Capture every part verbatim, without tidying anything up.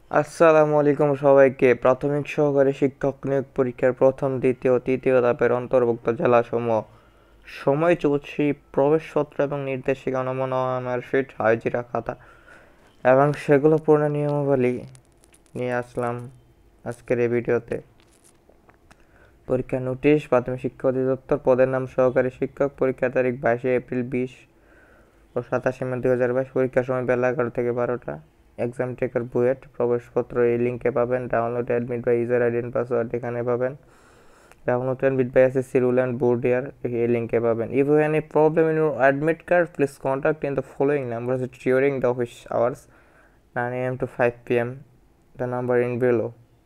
আসসালামু আলাইকুম সবাইকে। প্রাথমিক সহকারী শিক্ষক নিয়োগ পরীক্ষার প্রথম, দ্বিতীয়, তৃতীয় ধাপের অন্তর্ভুক্ত জেলাসমূহ সময় চলছে প্রবেশপত্র এবং নির্দেশিকা নমুনা মার্কশিট হাজিরা খাতা এবং সেগুলো পূর্ণ নিয়মাবলী নিয়ে আসলাম আজকের এই ভিডিওতে। পরীক্ষা নোটিশ, প্রাথমিক শিক্ষা অধিদপ্তর, পদের নাম সহকারী শিক্ষক, পরীক্ষা তারিখ বাইশে এপ্রিল বিশ ও সাতাশে মে দুই হাজার বাইশ, পরীক্ষার সময় বেলা এগারো থেকে বারোটা। এক্সাম টেকার বুয়েট, প্রবেশপত্র এই লিঙ্কে পাবেন। Download admit by user ID and password এখানে পাবেন। Download admit by SSC rule and board year এই লিঙ্কে পাবেন। If you have any problem in your admit card, please contact in the following numbers during the office hours nine A M to five P M, the number in below.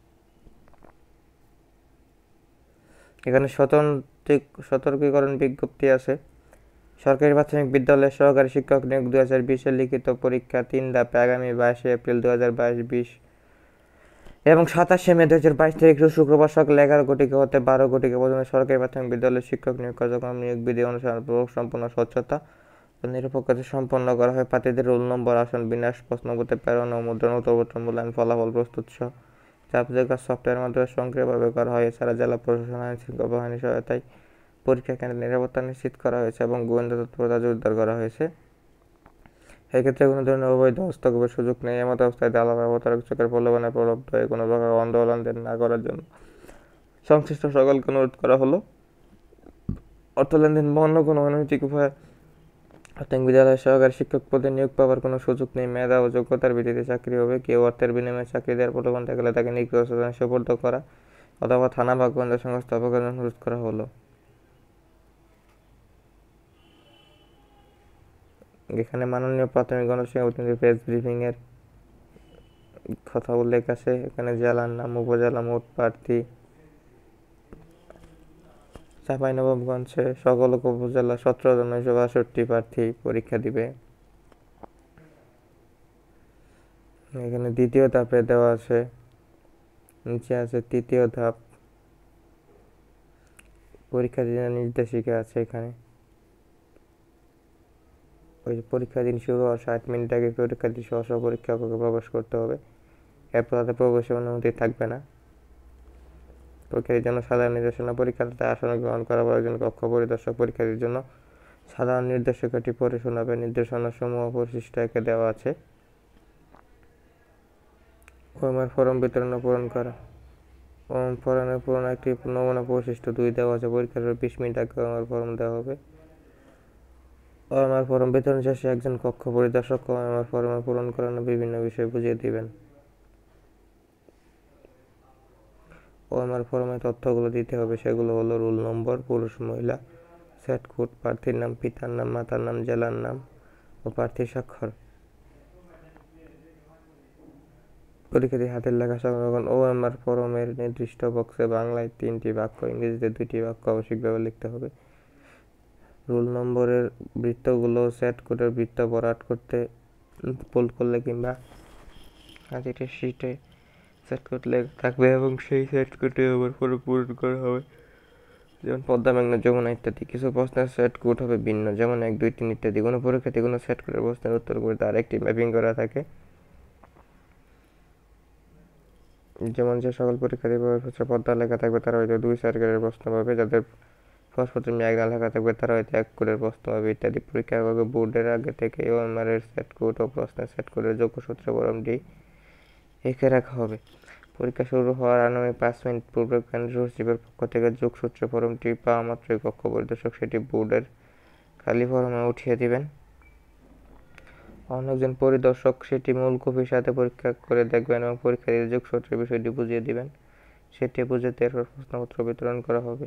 এখানে স্বতন্ত্র সতর্কীকরণ বিজ্ঞপ্তি আছে। সরকারি প্রাথমিক বিদ্যালয়ের সহকারী শিক্ষক নিয়োগ দুই হাজার বিশের লিখিত পরীক্ষা তিন ধাপে আগামী বাইশে এপ্রিল দুই হাজার বাইশ বিশ এবং সাতাশে মে দুই হাজার বাইশ তারিখ শুক্রবার সকাল এগারো ঘটিকা হতে বারো ঘটিকা পর্যন্ত সরকারি প্রাথমিক বিদ্যালয়ের শিক্ষক নিয়োগ কার্যক্রম নিয়োগ বিধি অনুসারে সম্পূর্ণ স্বচ্ছতা ও নিরপেক্ষতা সম্পন্ন করা হয়। প্রার্থীদের রোল নম্বর, আসন বিন্যাস, প্রশ্নপত্র প্রেরণ ও মুদ্রণ, উত্তরপত্র মূল্যায়ন, ফলাফল প্রস্তুত সহ চাপযোগ্য সফটওয়্যারের মাধ্যমে সক্রিয়ভাবে করা হয়। এছাড়া জেলা প্রশাসন আইন শৃঙ্খলা বাহিনীর সহায়তায় পরীক্ষা কেন্দ্রের নিরাপত্তা নিশ্চিত করা হয়েছে এবং গোয়েন্দা তৎপরতা জোরদার করা হয়েছে। এক্ষেত্রে কোনো ধরনের অবৈধ হস্তক্ষেপের সুযোগ নেই। এমত অবস্থায় দালাল বা প্রতারক চক্রের প্রলোভনে প্রলুব্ধ হয়ে কোনো প্রকার আন্দোলন না করার জন্য সংশ্লিষ্ট সকলকে অনুরোধ করা হলো। অর্থ লেনদেন বা অন্য কোনো অনৈতিক উপায়ে প্রাথমিক বিদ্যালয়ের সহকারী শিক্ষক পদে নিয়োগ পাওয়ার কোনো সুযোগ নেই। মেধা ও যোগ্যতার ভিত্তিতে চাকরি হবে। কেউ অর্থের বিনিময়ে চাকরি দেওয়ার প্রলোভন থাকলে তাকে নিগ্রহ সুপর্দ করা অথবা থানা বা গোয়েন্দা সংস্থা অবগত অনুরোধ করা হলো। এখানে মাননীয় প্রাথমিক গণশিক্ষা প্রেস ব্রিফিং এর কথা উল্লেখ আছে। এখানে জেলার নাম, উপজেলা, মোট প্রার্থী। চাঁপাইনবাবগঞ্জে সকল উপজেলা সতেরো জন নয়শো বাষট্টি প্রার্থী পরীক্ষা দিবে। এখানে দ্বিতীয় ধাপে দেওয়া আছে, নিচে আছে তৃতীয় ধাপ। পরীক্ষা দিনের নির্দেশিকা আছে এখানে। ওই পরীক্ষা দিন শুরু হওয়ার ষাট মিনিট আগে পরীক্ষার্থী সহ সহ পরীক্ষাকক্ষে প্রবেশ করতে হবে। এরপর তাদের প্রবেশের অনুমতি থাকবে না। পরীক্ষার্থীর জন্য সাধারণ নির্দেশনা, পরীক্ষার্থীদের আসন গ্রহণ করা একজন কক্ষ পরিদর্শক পরীক্ষার্থীর জন্য সাধারণ নির্দেশিকাটি পড়ে শোনাবে। নির্দেশনা সমূহ পরিশিষ্ট একে দেওয়া আছে। ওএমআর ফর্ম বিতরণ ও পূরণ করা। ওএমআর ফর্মের পূরণ একটি নমুনা বৈশিষ্ট্য দুই দেওয়া আছে। পরীক্ষার বিশ মিনিট আগে ওএমআর ফর্ম দেওয়া হবে। ওএমআর ফর্ম বিতরণ শেষে একজন কক্ষ পরিদর্শক ওএমআর ফর্মে পূরণ করানো বিভিন্ন বিষয় বুঝিয়ে দিবেন। ওএমআর ফর্মে তথ্যগুলো দিতে হবে, সেগুলো হলো রোল নম্বর, পুরুষ মহিলা, সেট কোড, প্রার্থীর নাম, পিতার নাম, মাতার নাম, জেলার নাম ও প্রার্থীর স্বাক্ষর। পরীক্ষার্থী হাতের লেখা সংরক্ষণ। ওএমআর ফর্মের নির্দিষ্ট বক্সে বাংলায় তিনটি বাক্য, ইংরেজিতে দুইটি বাক্য আবশ্যিকভাবে লিখতে হবে। রোল নম্বরের বৃত্তগুলো সেট কোডের বৃত্ত ভরাট করতে ভুল করলে কিংবা হাজিরা শিটে সেট কোড লেখা থাকবে এবং সেই সেট কোডে আবার পরে পূরণ করা হবে, যেমন পদ্মা, মেঘনা, যমুনা ইত্যাদি। কিছু প্রশ্নের সেট কোড হবে ভিন্ন, যেমন এক, দুই, তিন ইত্যাদি। কোনো পরীক্ষার্থী কোনো সেট কোডের প্রশ্নের উত্তর করে তার একটি ম্যাপিং করা থাকে। যেমন যে সকল পরীক্ষার্থী প্রবেশপত্রে পদ্মা লেখা থাকবে তারা হয়তো দুই সার্কেলের প্রশ্ন পাবে, যাদের প্রবেশপত্রে মেঘনা লেখা থাকবে তারা হয়তো এক কোডের প্রশ্ন পাবে ইত্যাদি। পরীক্ষার বোর্ডের আগে থেকে ওএমআর এর সেট কোড ও প্রশ্নের সেট কোডের যোগসূত্র ফরমটি এঁকে রাখা হবে। পরীক্ষা শুরু হওয়ার আনুমানিক পাঁচ মিনিট পূর্বে কেন্দ্রীয় সচিবের পক্ষ থেকে যোগসূত্র ফরমটি পাওয়া মাত্রই কক্ষ পরিদর্শক সেটি বোর্ডের খালি ফরমে উঠিয়ে দিবেন। অন্য একজন পরিদর্শক সেটি মূল কপির সাথে পরীক্ষা করে দেখবেন এবং পরীক্ষার্থীদের যোগসূত্রের বিষয়টি বুঝিয়ে দিবেন। সেটি বুঝে এরপর প্রশ্নপত্র বিতরণ করা হবে।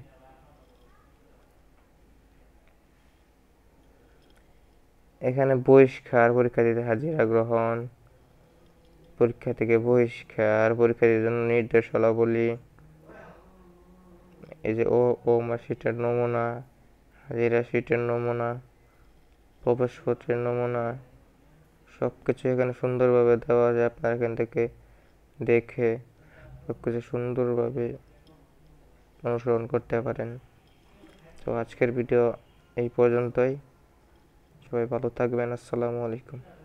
এখানে বহিষ্কার, পরীক্ষার্থীদের হাজিরা গ্রহণ, পরীক্ষা থেকে বহিষ্কার, পরীক্ষার্থীর জন্য নির্দেশাবলী, এই যে ও ওএমআর শিটের নমুনা, হাজিরা শিটের নমুনা, প্রবেশপত্রের নমুনা, সব কিছু এখানে সুন্দরভাবে দেওয়া যায়। আপনারা এখান থেকে দেখে সব কিছু সুন্দরভাবে অনুসরণ করতে পারেন। তো আজকের ভিডিও এই পর্যন্তই। সবাই ভালো থাকবেন। আসসালামু আলাইকুম।